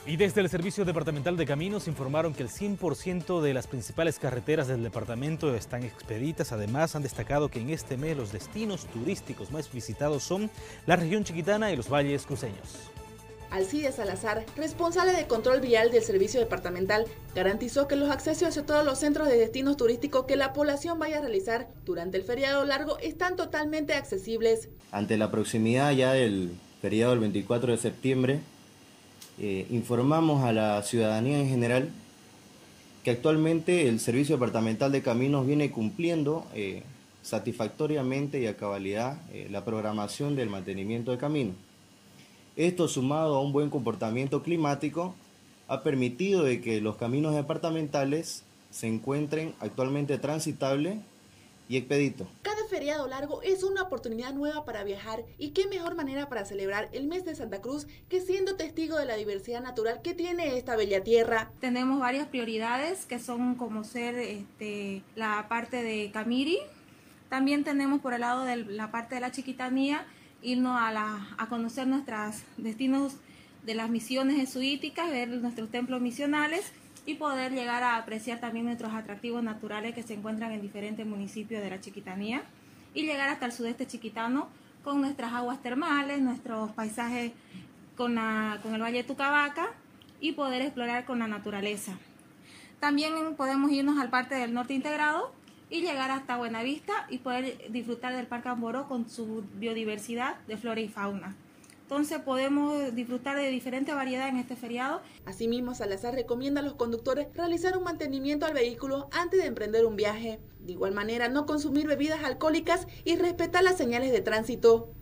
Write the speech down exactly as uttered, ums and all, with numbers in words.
Y desde el Servicio Departamental de Caminos informaron que el cien por ciento de las principales carreteras del departamento están expeditas. Además, han destacado que en este mes los destinos turísticos más visitados son la región chiquitana y los valles cruceños. Alcides Salazar, responsable de control vial del Servicio Departamental, garantizó que los accesos a todos los centros de destinos turísticos que la población vaya a realizar durante el feriado largo están totalmente accesibles. Ante la proximidad ya del feriado del veinticuatro de septiembre, Eh, informamos a la ciudadanía en general que actualmente el Servicio Departamental de Caminos viene cumpliendo eh, satisfactoriamente y a cabalidad eh, la programación del mantenimiento de caminos. Esto, sumado a un buen comportamiento climático, ha permitido de que los caminos departamentales se encuentren actualmente transitables y expeditos. Cada feriado largo es una oportunidad nueva para viajar, y qué mejor manera para celebrar el mes de Santa Cruz que siendo testigo de la diversidad natural que tiene esta bella tierra. Tenemos varias prioridades que son como ser este, la parte de Camiri. También tenemos por el lado de la parte de la Chiquitanía irnos a, la, a conocer nuestros destinos de las misiones jesuíticas, ver nuestros templos misionales y poder llegar a apreciar también nuestros atractivos naturales que se encuentran en diferentes municipios de la Chiquitanía y llegar hasta el sudeste chiquitano con nuestras aguas termales, nuestros paisajes con, la, con el Valle de Tucabaca y poder explorar con la naturaleza. También podemos irnos al Parque del Norte Integrado y llegar hasta Buenavista y poder disfrutar del Parque Amboró con su biodiversidad de flora y fauna. Entonces podemos disfrutar de diferentes variedades en este feriado. Asimismo, Salazar recomienda a los conductores realizar un mantenimiento al vehículo antes de emprender un viaje. De igual manera, no consumir bebidas alcohólicas y respetar las señales de tránsito.